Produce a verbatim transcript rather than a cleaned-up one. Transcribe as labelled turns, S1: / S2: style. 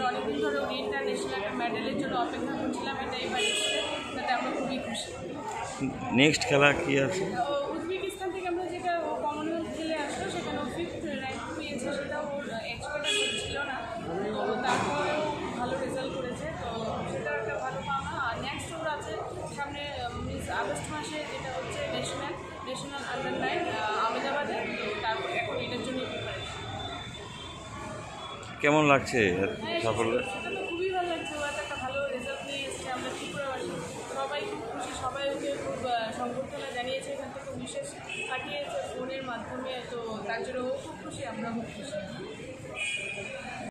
S1: অনেকদিন ধরে উনি ইন্টারন্যাশনাল একটা মেডেলের জন্য অপেক্ষা করছিলাম, এটা এবার এসেছে, তাতে আমরা খুবই খুশি।
S2: নেক্সট খেলা কি আছে?
S1: উজবেকিস্তান থেকে আমরা যেটা কমনওয়েলথ খেলে আসলো, সেখানে ও ফিফথ র্যাঙ্ক পেয়েছে, সেটাও ওর এক্সপেক্টেড ছিল না, তো তারপরেও ভালো রেজাল্ট করেছে, তো সেটা একটা ভালো পাওনা। আর নেক্সট ওর আছে সামনে মিস আগস্ট মাসে, যেটা হচ্ছে ন্যাশনাল ন্যাশনাল আন্ডার নাইন আহমেদাবাদে, তারপর এখন এটার জন্য প্রিপারেশন।
S2: কেমন লাগছে সাফল্য?
S1: সেটা তো খুবই ভালো লাগছে, ও একটা ভালো রেজাল্ট নিয়ে এসছে। আমরা ত্রিপুরাবাসী সবাই খুব খুশি, সবাই ওকে খুব সংবর্ধনা জানিয়েছে, এখান থেকে বিশেষ পাঠিয়েছে ফোনের মাধ্যমে, তো তার জন্য ও খুব খুশি, আমরাও খুব খুশি।